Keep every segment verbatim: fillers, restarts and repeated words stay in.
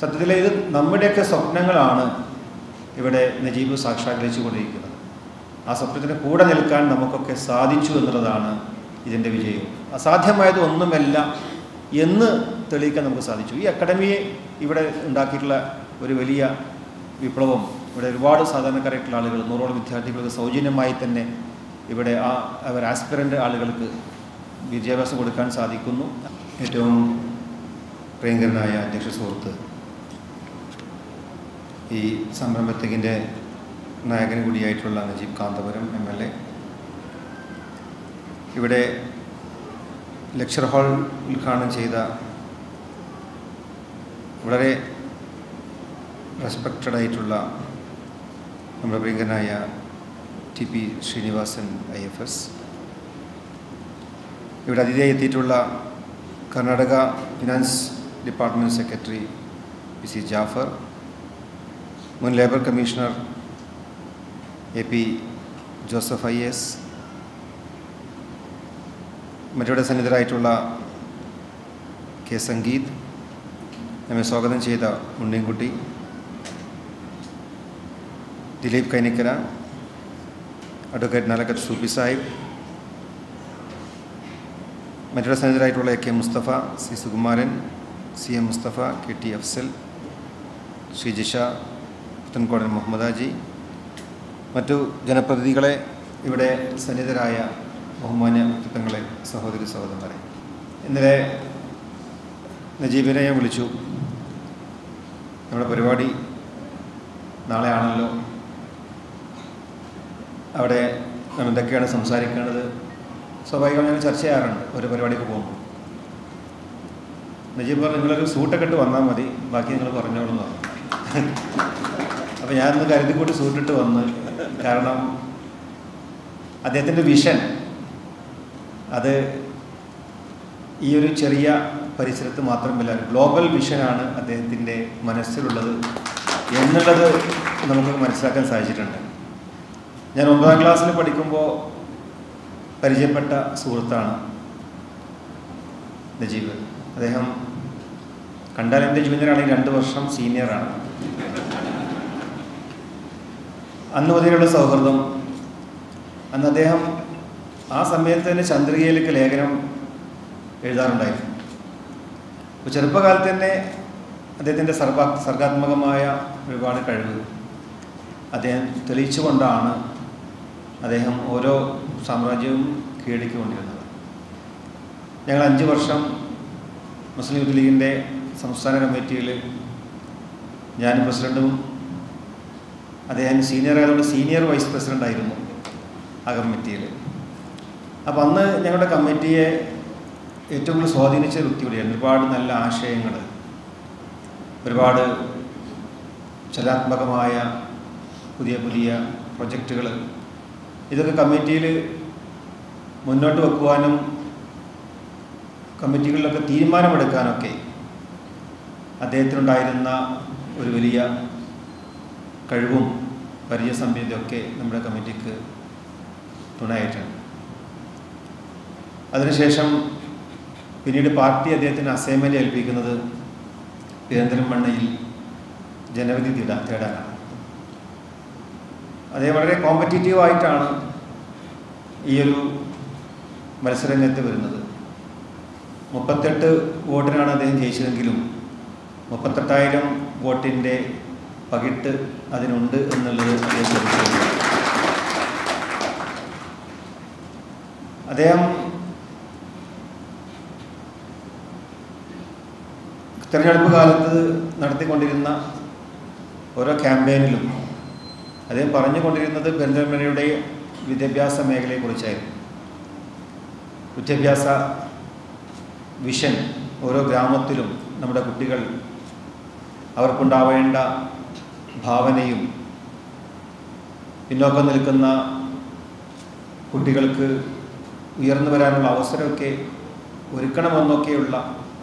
സത്യത്തിൽ ഇത് നമ്മുടെയൊക്കെ സ്വപ്നങ്ങളാണ് ഇവിടെ നജീബ് സാക്ഷാത്കരിച്ചു കൊണ്ടിരിക്കുന്നത്. ആ സ്വപ്നത്തിന് കൂടെ നിൽക്കാൻ നമുക്കൊക്കെ സാധിച്ചു എന്നുള്ളതാണ് ഇതിൻ്റെ വിജയം. അസാധ്യമായത് ഒന്നുമല്ല എന്ന് തെളിയിക്കാൻ നമുക്ക് സാധിച്ചു. ഈ അക്കാഡമിയെ ഇവിടെ ഉണ്ടാക്കിയിട്ടുള്ള ഒരു വലിയ വിപ്ലവം, ഇവിടെ ഒരുപാട് സാധാരണക്കാരായിട്ടുള്ള ആളുകൾ, നൂറോളം വിദ്യാർത്ഥികൾക്ക് സൗജന്യമായി തന്നെ ഇവിടെ ആ അവർ ആസ്പിറൻ്റ് ആളുകൾക്ക് വിദ്യാഭ്യാസം കൊടുക്കാൻ സാധിക്കുന്നു. ഏറ്റവും പ്രിയങ്കരനായ അധ്യക്ഷ സുഹൃത്ത്, ഈ സംരംഭത്തിൻ്റെ നായകൻ കൂടിയായിട്ടുള്ള Najeeb Kanthapuram M L A, ഇവിടെ ലെക്ചർ ഹാൾ ഉദ്ഘാടനം ചെയ്ത വളരെ റെസ്പെക്റ്റഡ് ആയിട്ടുള്ള നമ്മുടെ പ്രിയങ്കരനായ T P Sreenivasan I F S, ഇവിടെ അതിഥിയായി എത്തിയിട്ടുള്ള Karnataka finance department secretary P C Jaffer, മുൻ labour commissioner A P Joseph I S, മറ്റിവിടെ സന്നിധരായിട്ടുള്ള കെ സംഗീത്, നമ്മെ സ്വാഗതം ചെയ്ത ഉണ്ണിൻകുട്ടി, ദിലീപ് കൈനിക്കര, അഡ്വക്കേറ്റ് നാലക്കത്ത് സൂപ്പി സാഹിബ്, മറ്റിവിടെ സന്നിധരായിട്ടുള്ള A K Mustafa, C Sukumaran, C M Mustafa, K T Afsal, Shri Jisha, Puthenkodan Muhammadhaji, മറ്റു ജനപ്രതിനിധികളെ, ഇവിടെ സന്നിധരായ ബഹുമാന്യ വ്യക്തിത്വങ്ങളെ, സഹോദരി സഹോദരന്മാരെ, ഇന്നലെ നജീബിനെ ഞാൻ വിളിച്ചു. നമ്മുടെ പരിപാടി നാളെ ആണല്ലോ, അവിടെ നമ്മൾ എന്തൊക്കെയാണ് സംസാരിക്കേണ്ടത് സ്വാഭാവികമായി ഞങ്ങൾ ചർച്ച ചെയ്യാറുണ്ട് ഒരു പരിപാടിക്ക് പോകുമ്പോൾ. നജീബ് പറഞ്ഞു, നിങ്ങളൊരു സൂട്ടൊക്കെ ഇട്ട് വന്നാൽ മതി, ബാക്കി നിങ്ങൾ പറഞ്ഞോളൂ എന്ന് പറഞ്ഞു. അപ്പോൾ ഞാനൊന്ന് കരുതിക്കൂട്ടി സൂട്ടിട്ട് വന്ന്, കാരണം അദ്ദേഹത്തിൻ്റെ വിഷൻ അത് ഈ ഒരു ചെറിയ പരിസരത്ത് മാത്രമല്ല, ഗ്ലോബൽ വിഷനാണ് അദ്ദേഹത്തിൻ്റെ മനസ്സിലുള്ളത് എന്നുള്ളത് നമുക്ക് മനസ്സിലാക്കാൻ സാധിച്ചിട്ടുണ്ട്. ഞാൻ ഒമ്പതാം ക്ലാസ്സിൽ പഠിക്കുമ്പോൾ പരിചയപ്പെട്ട സുഹൃത്താണ് നജീബ്. അദ്ദേഹം കണ്ടാൽ എൻ്റെ ജൂനിയറാണെങ്കിൽ രണ്ട് വർഷം സീനിയറാണ്. അന്ന് മുതലുള്ള സൗഹൃദം, അന്ന് അദ്ദേഹം ആ സമയത്ത് തന്നെ ചന്ദ്രികയിലേക്ക് ലേഖനം എഴുതാറുണ്ടായിരുന്നു. അപ്പോൾ ചെറുപ്പകാലത്ത് തന്നെ അദ്ദേഹത്തിൻ്റെ സർഗാ സർഗാത്മകമായ ഒരുപാട് കഴിവ് അദ്ദേഹം തെളിയിച്ചുകൊണ്ടാണ് അദ്ദേഹം ഓരോ സാമ്രാജ്യവും കീഴടക്കിക്കൊണ്ടിരുന്നത്. ഞങ്ങൾ അഞ്ച് വർഷം മുസ്ലിം യൂത്ത് ലീഗിൻ്റെ സംസ്ഥാന കമ്മിറ്റിയിൽ ഞാൻ പ്രസിഡൻറ്റും അദ്ദേഹം സീനിയർ ആയതുകൊണ്ട് സീനിയർ വൈസ് പ്രസിഡൻ്റായിരുന്നു ആ കമ്മിറ്റിയിൽ. അപ്പം അന്ന് ഞങ്ങളുടെ കമ്മിറ്റിയെ ഏറ്റവും കൂടുതൽ സ്വാധീനിച്ച വ്യക്തി കൂടിയായിരുന്നു. ഒരുപാട് നല്ല ആശയങ്ങൾ, ഒരുപാട് ചലനാത്മകമായ പുതിയ പുതിയ പ്രൊജക്റ്റുകൾ, ഇതൊക്കെ കമ്മിറ്റിയിൽ മുന്നോട്ട് വെക്കുവാനും കമ്മിറ്റികളിലൊക്കെ തീരുമാനമെടുക്കാനൊക്കെ അദ്ദേഹത്തിനുണ്ടായിരുന്ന ഒരു വലിയ കഴിവും പരിചയസമ്പന്നതയൊക്കെ നമ്മുടെ കമ്മിറ്റിക്ക് തുണയായിട്ടുണ്ട്. അതിനുശേഷം പിന്നീട് പാർട്ടി അദ്ദേഹത്തിന് അസൈൻമെൻ്റ് ഏൽപ്പിക്കുന്നത് പെരിന്തൽമണ്ണയിൽ ജനവിധി തേടാ തേടാനാണ്. അദ്ദേഹം വളരെ കോമ്പറ്റീറ്റീവായിട്ടാണ് ഈ ഒരു മത്സരരംഗത്ത് വരുന്നത്. മുപ്പത്തെട്ട് വോട്ടിനാണ് അദ്ദേഹം ജയിച്ചതെങ്കിലും മുപ്പത്തെട്ടായിരം വോട്ടിൻ്റെ പകിട്ട് അതിനുണ്ട് എന്നുള്ളത് അദ്ദേഹം. അദ്ദേഹം തിരഞ്ഞെടുപ്പ് കാലത്ത് നടത്തിക്കൊണ്ടിരുന്ന ഓരോ ക്യാമ്പയിനിലും അദ്ദേഹം പറഞ്ഞുകൊണ്ടിരുന്നത് പെരിന്തൽമണ്ണയുടെ വിദ്യാഭ്യാസ മേഖലയെക്കുറിച്ചായിരുന്നു. വിദ്യാഭ്യാസ വിഷൻ, ഓരോ ഗ്രാമത്തിലും നമ്മുടെ കുട്ടികൾ അവർക്കുണ്ടാവേണ്ട ഭാവനയും പിന്നോക്കം നിൽക്കുന്ന കുട്ടികൾക്ക് ഉയർന്നു വരാനുള്ള അവസരമൊക്കെ ഒരുക്കണമെന്നൊക്കെയുള്ള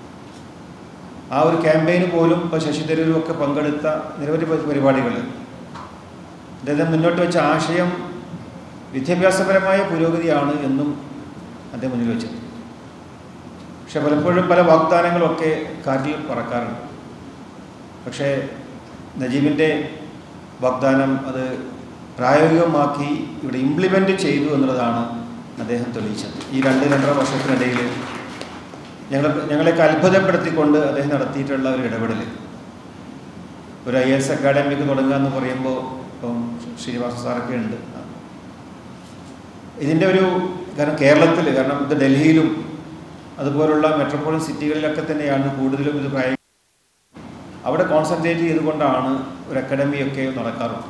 ആ ഒരു ക്യാമ്പയിന് പോലും ഇപ്പോൾ ശശി തരൂരുമൊക്കെ പങ്കെടുത്ത നിരവധി പരിപാടികൾ അദ്ദേഹം മുന്നോട്ട് വെച്ച ആശയം വിദ്യാഭ്യാസപരമായ പുരോഗതിയാണ് എന്നും അദ്ദേഹം മുന്നിൽ വെച്ചത്. പക്ഷെ പലപ്പോഴും പല വാഗ്ദാനങ്ങളൊക്കെ കാറ്റിൽ പറക്കാറുണ്ട്. പക്ഷേ നജീബിൻ്റെ വാഗ്ദാനം അത് പ്രായോഗികമാക്കി ഇവിടെ ഇംപ്ലിമെൻ്റ് ചെയ്തു എന്നുള്ളതാണ് അദ്ദേഹം തെളിയിച്ചത്. ഈ രണ്ട് രണ്ടര വർഷത്തിനിടയിൽ ഞങ്ങൾ ഞങ്ങളെയൊക്കെ അത്ഭുതപ്പെടുത്തിക്കൊണ്ട് അദ്ദേഹം നടത്തിയിട്ടുള്ള ഒരു ഇടപെടൽ. ഒരു ഐ എസ് അക്കാഡമിക്ക് തുടങ്ങുക എന്ന് പറയുമ്പോൾ ഇപ്പം ശ്രീനിവാസ സാറൊക്കെ ഉണ്ട്. ഇതിൻ്റെ ഒരു കാരണം കേരളത്തിൽ, കാരണം ഇത് ഡൽഹിയിലും അതുപോലുള്ള മെട്രോപോളിറ്റൻ സിറ്റികളിലൊക്കെ തന്നെയാണ് കൂടുതലും ഇത് പ്രായ അവിടെ കോൺസെൻട്രേറ്റ് ചെയ്തുകൊണ്ടാണ് ഒരു അക്കാഡമിയൊക്കെ നടക്കാറുള്ളത്.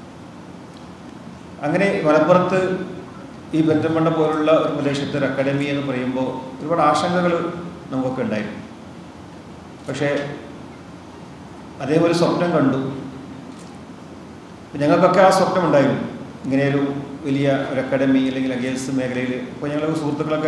അങ്ങനെ മലപ്പുറത്ത് ഈ പെരിന്തൽമണ്ണ പോലുള്ള ഒരു പ്രദേശത്തെ ഒരു അക്കാഡമി എന്ന് പറയുമ്പോൾ ഒരുപാട് ആശങ്കകൾ നമുക്കൊക്കെ ഉണ്ടായിരുന്നു. പക്ഷേ അതേപോലെ സ്വപ്നം കണ്ടു. ഞങ്ങൾക്കൊക്കെ ആ സ്വപ്നം ഉണ്ടായിരുന്നു, ഇങ്ങനെയൊരു വലിയ ഒരു അക്കാഡമി അല്ലെങ്കിൽ ഐ എസ് മേഖലയിൽ. ഇപ്പോൾ ഞങ്ങൾ സുഹൃത്തുക്കളൊക്കെ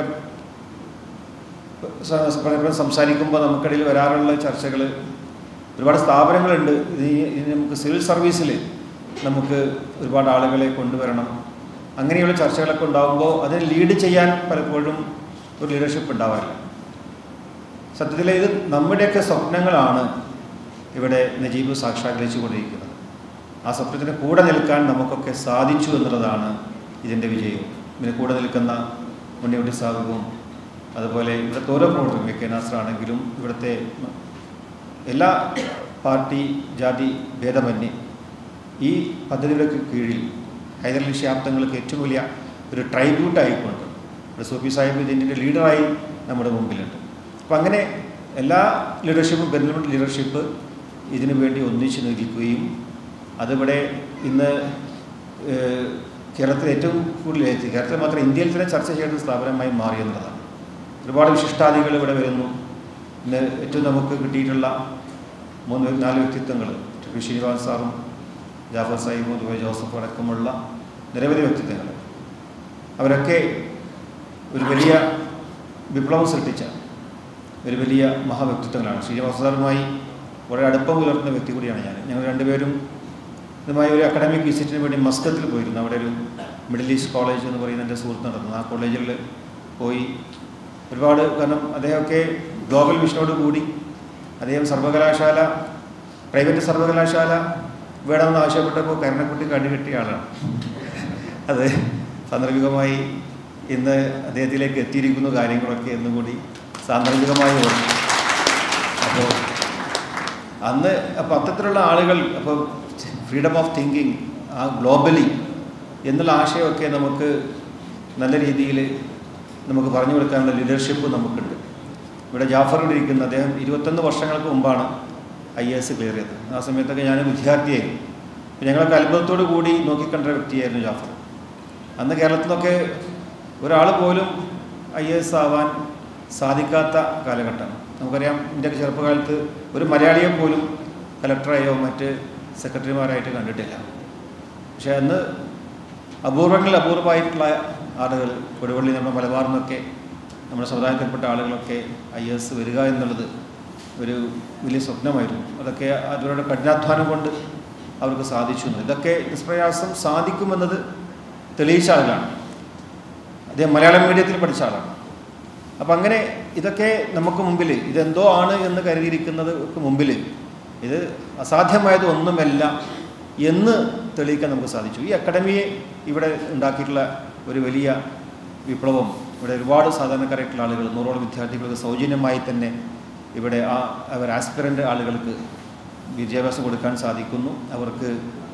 പലപ്പോഴും സംസാരിക്കുമ്പോൾ നമുക്കിടയിൽ വരാറുള്ള ചർച്ചകൾ, ഒരുപാട് സ്ഥാപനങ്ങളുണ്ട്, ഇത് നമുക്ക് സിവിൽ സർവീസിൽ നമുക്ക് ഒരുപാട് ആളുകളെ കൊണ്ടുവരണം, അങ്ങനെയുള്ള ചർച്ചകളൊക്കെ ഉണ്ടാകുമ്പോൾ അതിന് ലീഡ് ചെയ്യാൻ പലപ്പോഴും ഒരു ലീഡർഷിപ്പ് ഉണ്ടാവാറില്ല. സത്യത്തിൽ ഇത് നമ്മുടെയൊക്കെ സ്വപ്നങ്ങളാണ് ഇവിടെ നജീബ് സാക്ഷാത്കരിച്ചു കൊണ്ടിരിക്കുന്നത്. ആ സ്വപ്നത്തിന് കൂടെ നിൽക്കാൻ നമുക്കൊക്കെ സാധിച്ചു എന്നുള്ളതാണ് ഇതിൻ്റെ വിജയവും. ഇതിന് കൂടെ നിൽക്കുന്ന മുന്നോട്ടി സാഹിബും അതുപോലെ ഇവിടുത്തെ ഓരോ പ്രവർത്തകരും, എ കെ നാസർ ആണെങ്കിലും ഇവിടുത്തെ എല്ലാ പാർട്ടി ജാതി ഭേദമന്യേ ഈ പദ്ധതിയുടെ കീഴിൽ ഹൈദരലി ശാബ്ദങ്ങൾക്ക് ഏറ്റവും വലിയ ഒരു ട്രൈബ്യൂട്ട് ആയിക്കൊണ്ട് ഇവിടെ സൂഫി സാഹിബ് ഇതിൻ്റെ ലീഡറായി നമ്മുടെ മുമ്പിലുണ്ട്. അപ്പോൾ അങ്ങനെ എല്ലാ ലീഡർഷിപ്പും പെരിന്തൽമണ്ണ ലീഡർഷിപ്പ് ഇതിനു വേണ്ടി ഒന്നിച്ച് നിൽക്കുകയും അതിവിടെ ഇന്ന് കേരളത്തിൽ ഏറ്റവും കൂടുതൽ കേരളത്തിൽ മാത്രം ഇന്ത്യയിൽ തന്നെ ചർച്ച ചെയ്യുന്ന സ്ഥാപനമായി മാറിയെന്നുള്ളതാണ്. ഒരുപാട് വിശിഷ്ടാദികൾ ഇവിടെ വരുന്നു. ഇന്ന് ഏറ്റവും നമുക്ക് കിട്ടിയിട്ടുള്ള മൂന്ന് നാല് വ്യക്തിത്വങ്ങൾ, ടി ശ്രീനിവാസ് സാറും ജാഫർ സാഹിബും അതുപോലെ ജോസഫ് അടക്കമുള്ള നിരവധി വ്യക്തിത്വങ്ങൾ, അവരൊക്കെ ഒരു വലിയ വിപ്ലവം സൃഷ്ടിച്ച ഒരു വലിയ മഹാവ്യക്തിത്വങ്ങളാണ്. ശ്രീനിവാസ സാറുമായി വളരെ അടുപ്പം പുലർത്തുന്ന വ്യക്തി കൂടിയാണ് ഞാൻ. ഞങ്ങൾ രണ്ടുപേരും ഇതുമായി ഒരു അക്കാഡമിക് വിസിറ്റിന് വേണ്ടി മസ്കത്തിൽ പോയിരുന്നു. അവിടെ ഒരു മിഡിൽ ഈസ്റ്റ് കോളേജ് എന്ന് പറയുന്ന എൻ്റെ സുഹൃത്ത് നടത്തുന്നത്. ആ കോളേജിൽ പോയി ഒരുപാട്, കാരണം അദ്ദേഹമൊക്കെ ഗ്ലോബൽ മിഷനോട് കൂടി അദ്ദേഹം സർവകലാശാല പ്രൈവറ്റ് സർവകലാശാല വേണമെന്ന് ആവശ്യപ്പെട്ടപ്പോൾ കരുണക്കുട്ടി കണ്ടുകെട്ടിയ ആളാണ്. അത് സാന്ദർഭികമായി ഇന്ന് അദ്ദേഹത്തിലേക്ക് എത്തിയിരിക്കുന്ന കാര്യങ്ങളൊക്കെ എന്നും കൂടി സാന്ദർഭികമായി ഓർക്കും. അപ്പോൾ അന്ന് അപ്പോൾ അത്തരത്തിലുള്ള ആളുകൾ, അപ്പോൾ ഫ്രീഡം ഓഫ് തിങ്കിങ്, ആ ഗ്ലോബലി എന്നുള്ള ആശയമൊക്കെ നമുക്ക് നല്ല രീതിയിൽ നമുക്ക് പറഞ്ഞു കൊടുക്കാനുള്ള ലീഡർഷിപ്പ് നമുക്കുണ്ട്. ഇവിടെ ജാഫർ ഇരിക്കുന്ന അദ്ദേഹം ഇരുപത്തൊന്ന് വർഷങ്ങൾക്ക് മുമ്പാണ് ഐ എ എസ് ക്ലിയർ ചെയ്തത്. ആ സമയത്തൊക്കെ ഞാൻ വിദ്യാർത്ഥിയായിരുന്നു. അപ്പോൾ ഞങ്ങളൊക്കെ അത്ഭുതത്തോടു കൂടി നോക്കിക്കണ്ട വ്യക്തിയായിരുന്നു ജാഫർ. അന്ന് കേരളത്തിൽ നിന്നൊക്കെ ഒരാൾ പോലും ഐ എ എസ് ആവാൻ സാധിക്കാത്ത കാലഘട്ടമാണ്. നമുക്കറിയാം, ഇന്ത്യക്ക് ചെറുപ്പകാലത്ത് ഒരു മലയാളിയെ പോലും കലക്ടറായോ മറ്റ് സെക്രട്ടറിമാരായിട്ട് കണ്ടിട്ടില്ല. പക്ഷേ അന്ന് അപൂർവങ്ങളിൽ അപൂർവമായിട്ടുള്ള ആളുകൾ, കൊടുവള്ളി നമ്മുടെ മലബാറിൽ നിന്നൊക്കെ നമ്മുടെ സമുദായത്തിൽപ്പെട്ട ആളുകളൊക്കെ ഐ എ എസ് വരിക എന്നുള്ളത് ഒരു വലിയ സ്വപ്നമായിരുന്നു. അതൊക്കെ അവരുടെ കഠിനാധ്വാനം കൊണ്ട് അവർക്ക് സാധിച്ചു. ഇതൊക്കെ നിഷ്പ്രയാസം സാധിക്കുമെന്നത് തെളിയിച്ച ആളാണ്. അദ്ദേഹം മലയാളം മീഡിയത്തിൽ പഠിച്ച ആളാണ്. അപ്പം അങ്ങനെ ഇതൊക്കെ നമുക്ക് മുമ്പിൽ ഇതെന്തോ ആണ് എന്ന് കരുതിയിരിക്കുന്നത് മുമ്പിൽ ഇത് അസാധ്യമായത് ഒന്നുമല്ല എന്ന് തെളിയിക്കാൻ നമുക്ക് സാധിച്ചു. ഈ അക്കാഡമിയെ ഇവിടെ ഉണ്ടാക്കിയിട്ടുള്ള ഒരു വലിയ വിപ്ലവം, ഇവിടെ ഒരുപാട് സാധാരണക്കാരായിട്ടുള്ള ആളുകൾ, നൂറോളം വിദ്യാർത്ഥികൾക്ക് സൗജന്യമായി തന്നെ ഇവിടെ ആ അവർ ആസ്പിറൻ്റ് ആളുകൾക്ക് വിദ്യാഭ്യാസം കൊടുക്കാൻ സാധിക്കുന്നു. അവർക്ക്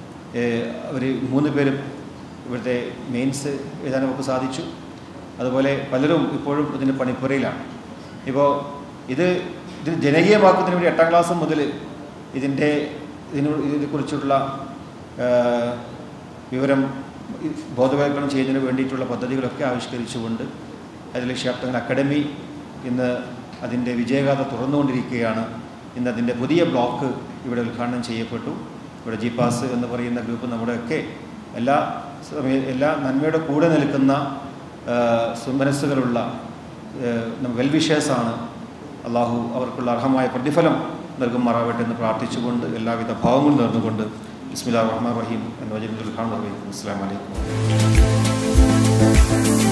അവർ മൂന്ന് പേരും ഇവിടുത്തെ മെയിൻസ് എഴുതാൻ നമുക്ക് സാധിച്ചു. അതുപോലെ പലരും ഇപ്പോഴും ഇതിൻ്റെ പണിപ്പുരയിലാണ്. ഇപ്പോൾ ഇത് ഇത് ജനകീയമാക്കുന്നതിന് വേണ്ടി എട്ടാം ക്ലാസ് മുതൽ ഇതിൻ്റെ ഇതിന് ഇതിനെക്കുറിച്ചുള്ള വിവരം ബോധവൽക്കരണം ചെയ്യുന്നതിന് വേണ്ടിയിട്ടുള്ള പദ്ധതികളൊക്കെ ആവിഷ്കരിച്ചുകൊണ്ട് അതിൽ ശാബ്ദങ്ങൾ അക്കാഡമി ഇന്ന് അതിൻ്റെ വിജയഗാഥ തുറന്നുകൊണ്ടിരിക്കുകയാണ്. ഇന്ന് അതിൻ്റെ പുതിയ ബ്ലോക്ക് ഇവിടെ ഉദ്ഘാടനം ചെയ്യപ്പെട്ടു. ഇവിടെ ജി പാസ് എന്ന് പറയുന്ന ഗ്രൂപ്പ് നമ്മുടെയൊക്കെ എല്ലാ എല്ലാ നന്മയുടെ കൂടെ നിൽക്കുന്ന സുമനസ്സുകളുള്ള വെൽവിഷേഴ്സാണ്. അള്ളാഹു അവർക്കുള്ള അർഹമായ പ്രതിഫലം നൽകുമാറാവട്ടെ എന്ന് പ്രാർത്ഥിച്ചുകൊണ്ട് എല്ലാവിധ ഭാവങ്ങളും നേർന്നുകൊണ്ട് ബിസ്മില്ലാഹിർ റഹ്മാനിർ റഹീം എന്ന വചനത്തിൽ ഉദ്ഘാടനം നിർവഹിക്കുന്നു. അസ്സലാമു അലൈക്കും.